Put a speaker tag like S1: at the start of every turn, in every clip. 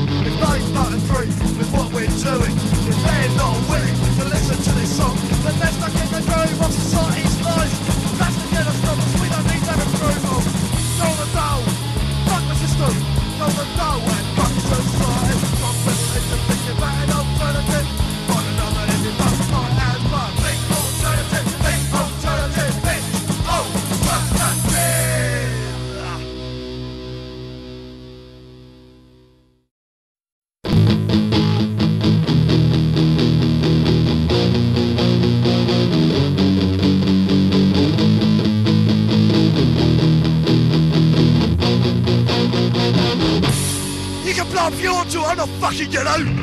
S1: If they don't agree with what we're doing, if they're not willing to listen to this song, then they're stuck in the groove of society's lies. That's to get us from us, we don't need their approval. Go the dough, fuck the system. Go the dough and fuck society. Stop listening to thinking about an alternative. Find another if you don't find as fun. Think alternative, think alternative, think alternative. You can blow up if you want to, I'm not fucking you know.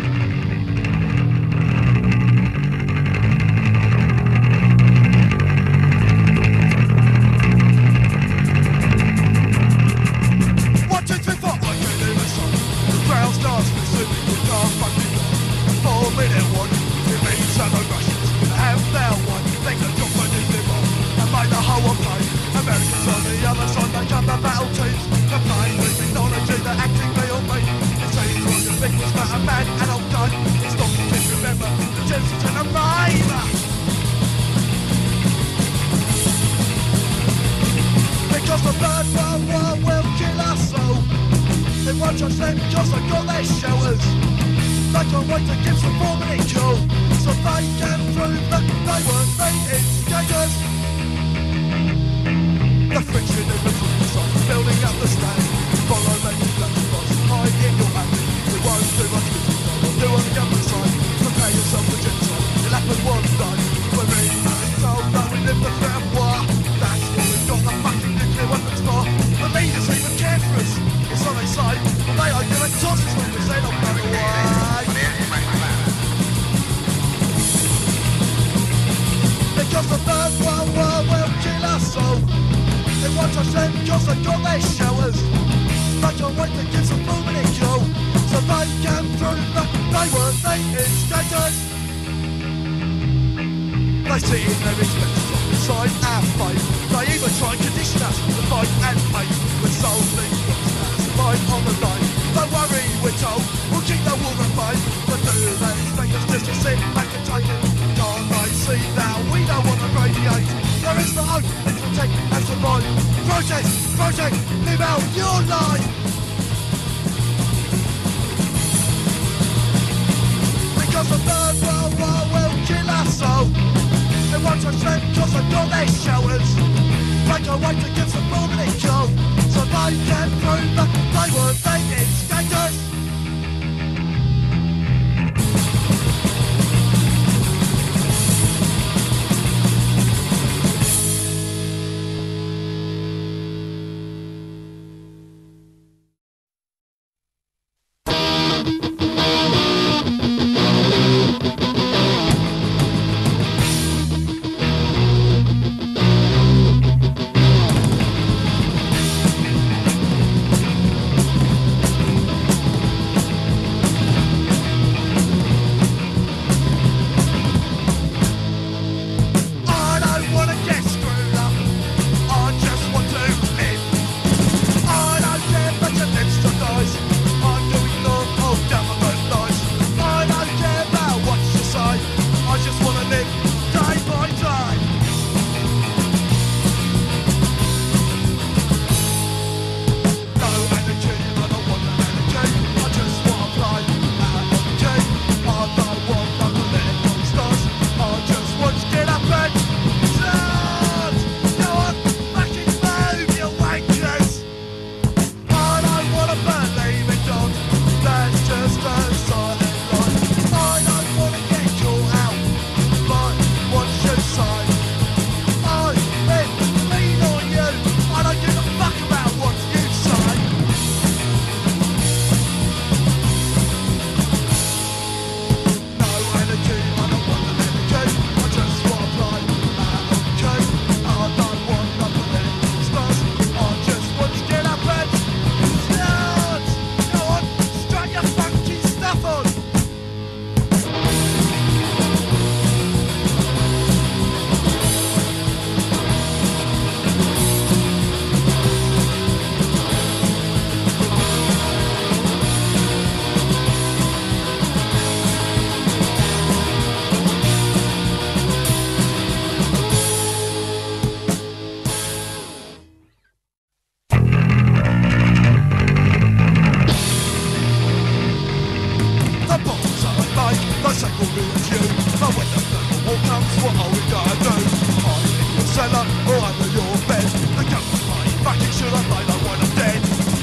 S1: same for me as you. But when the third war comes, what are we gonna do? I'm in your cellar or under your bed. The gun was lying back, it should have laid like when I'm dead.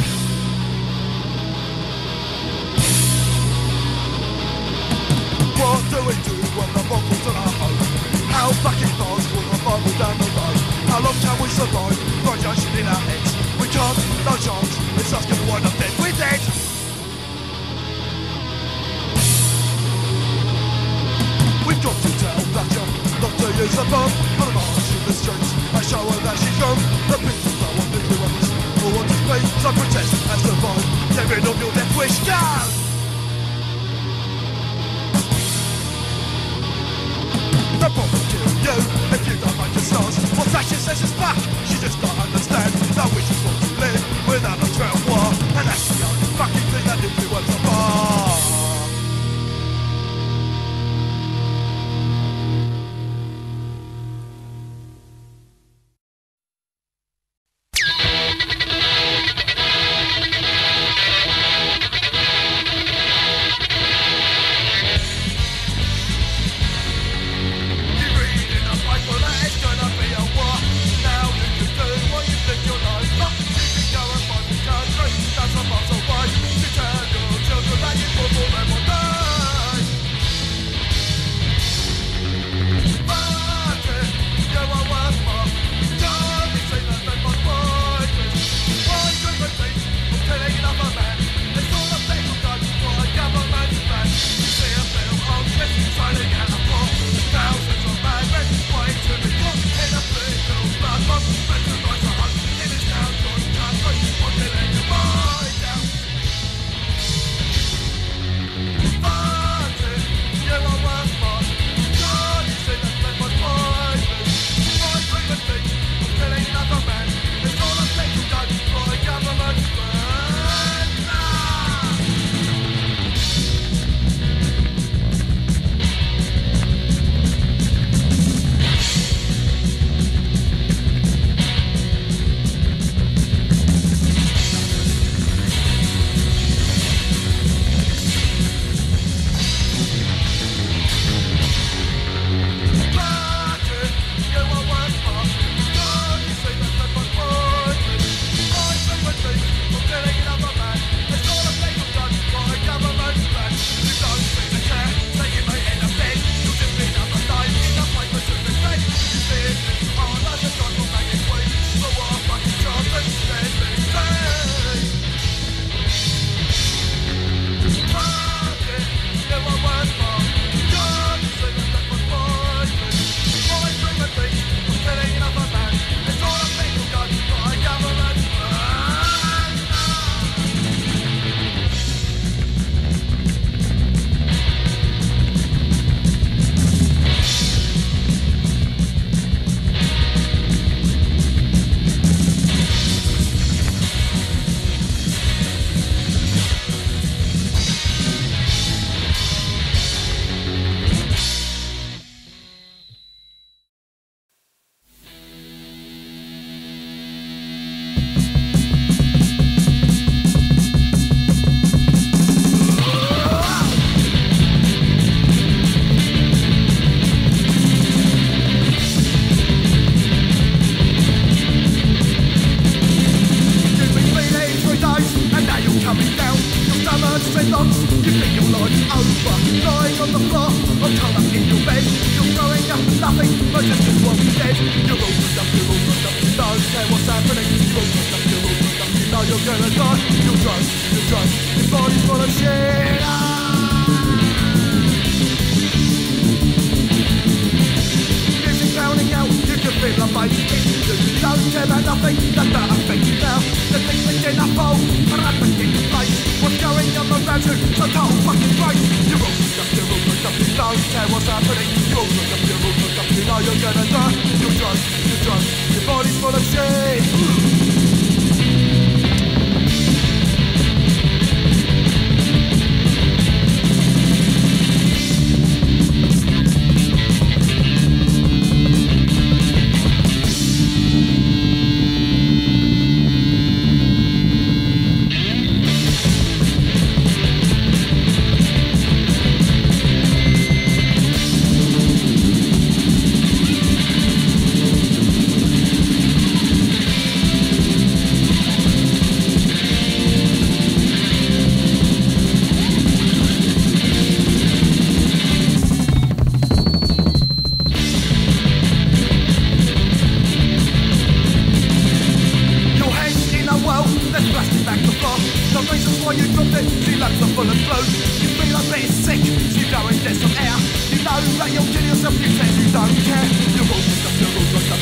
S1: What do we do when the bomb falls on our home? How fucking fast will the fumble down the road? How long can we survive? Radiation in our heads. We can't, no chance. It's us gonna wind up dead. We're dead. We've got to tell Thatcher not to use a bomb. Put a march in the streets and show her that she's gone. The people don't want nuclear weapons or want to speak, so protest and survive. Get rid of your death wish. Go! The bomb will kill you if you don't make a start. What Thatcher says is back. She just don't understand that we just want to live without a trail war. And that's the only fucking thing that nuclear weapons are for.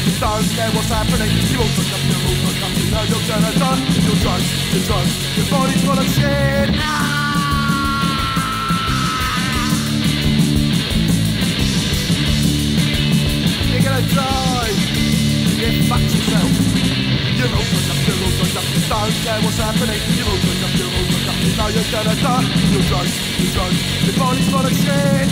S1: You don't care what's happening. You're all drunk up, you're all drunk up. You know you're gonna die. You're drunk, you're drunk. Your body's full of shit. You're gonna die. You fucked yourself. You're all drunk up, you're all drunk up. You don't care what's happening. You're all drunk up, you're all drunk up. You know you're gonna die. You're drunk, you're drunk. Your body's full of shit.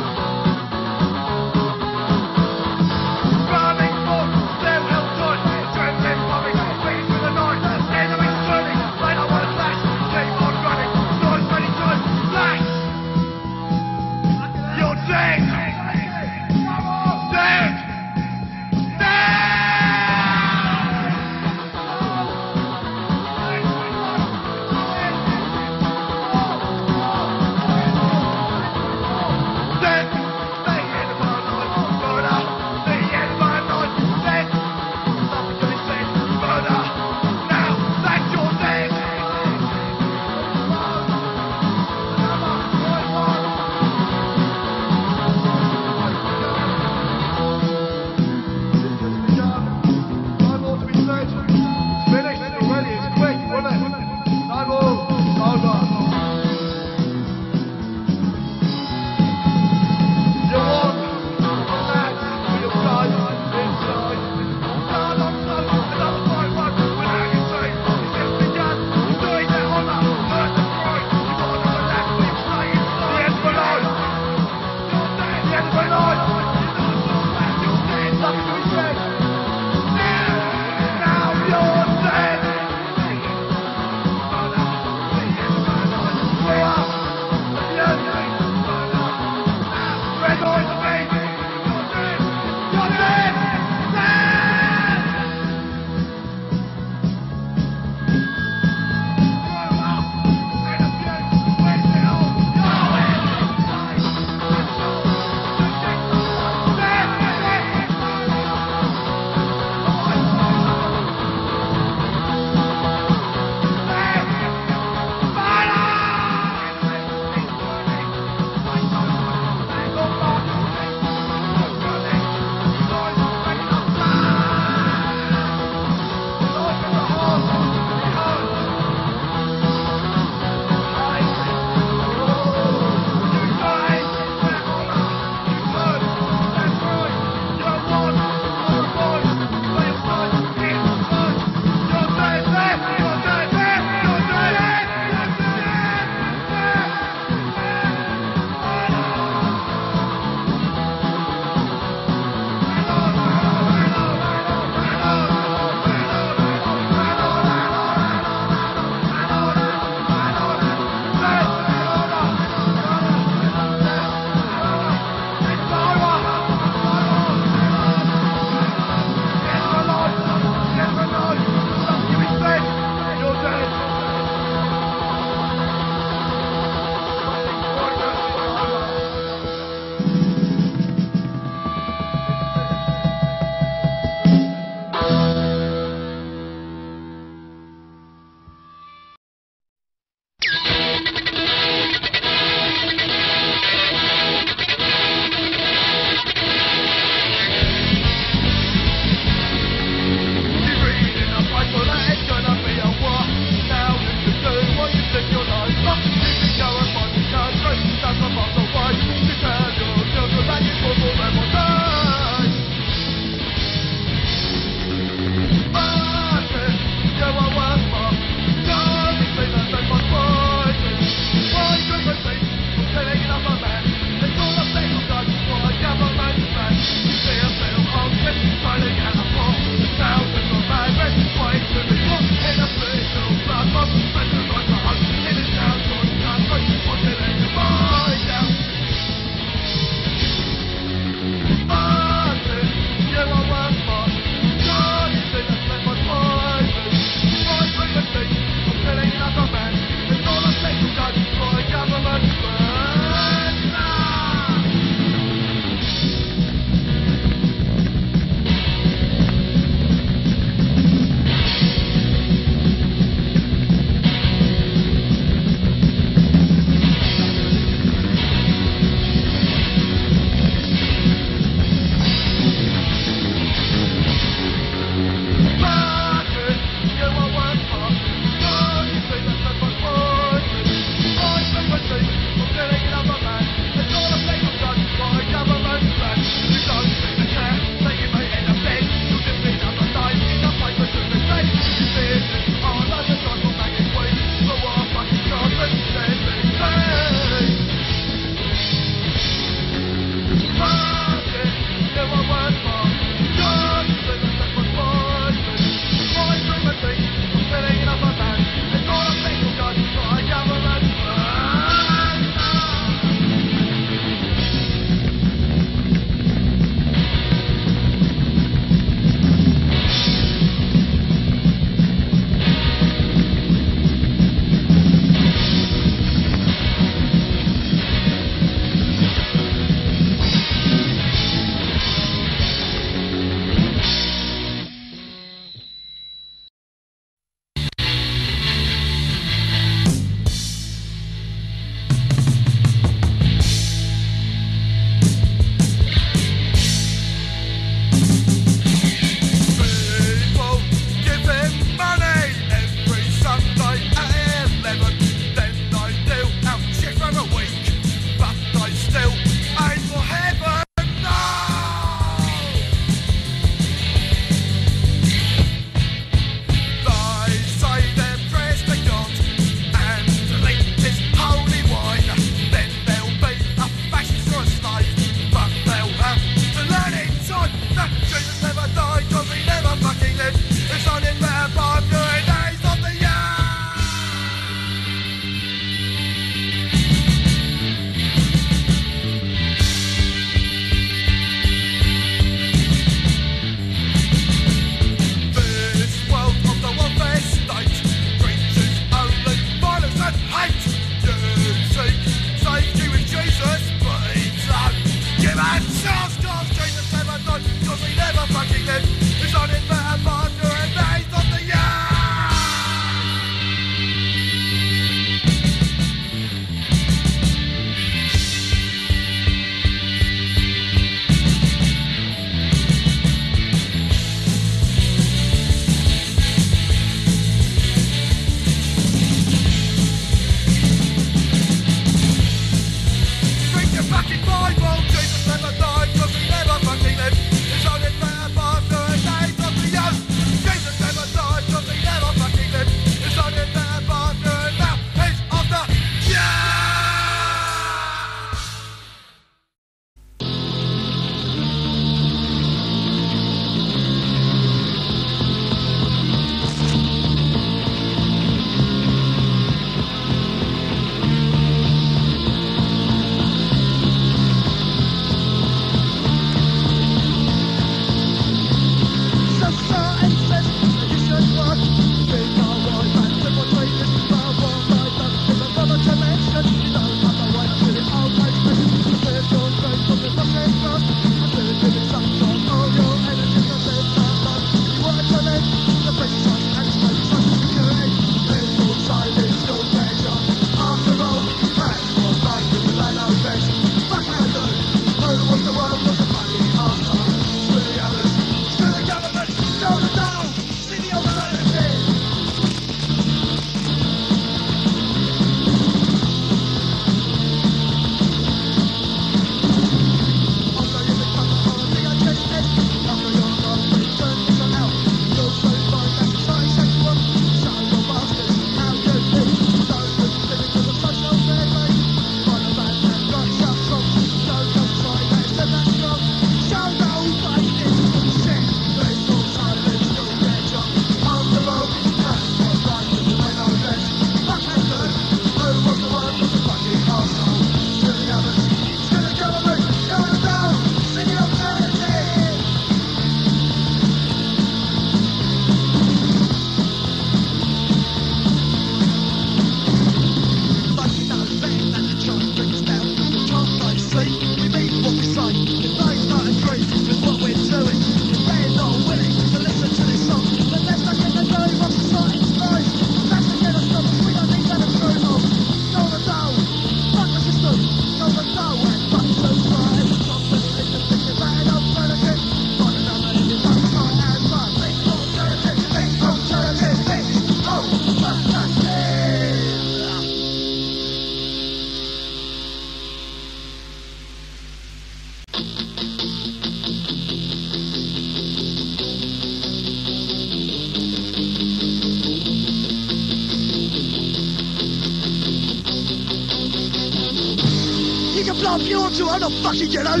S1: love you until I'm not fucking yellow.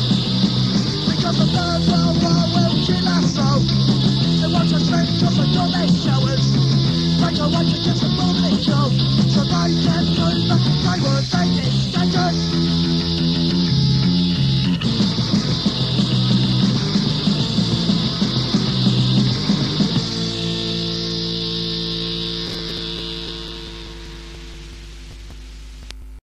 S1: Just a